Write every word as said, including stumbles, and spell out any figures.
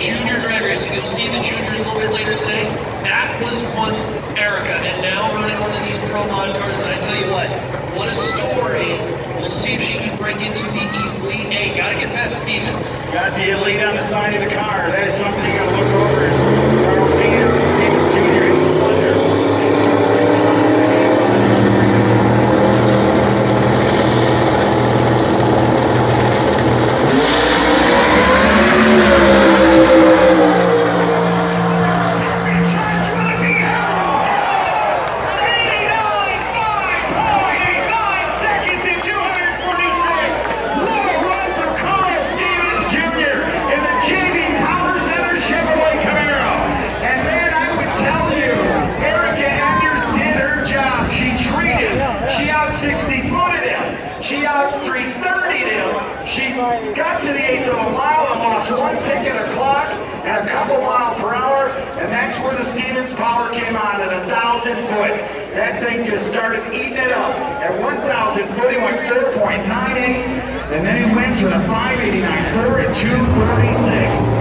junior drag racing. You'll see the juniors a little bit later today. That was once Erica, and now running one of these pro mod cars. And I tell you what, what a story. We'll see if she can break into the Elite Eight. Gotta get past Stevens. Got the Elite on the side of the car. That is something you gotta look over. Is Carl Stevens, Stevens Junior is a wonder. sixty footed him. She out three thirty'd him. She got to the eighth of a mile and lost one tick at a clock and a couple mile per hour, and that's where the Stevens power came on at a thousand foot. That thing just started eating it up. At one thousand foot, he went four point nine eight, and then he went for the five eighty-nine third at two thirty-six.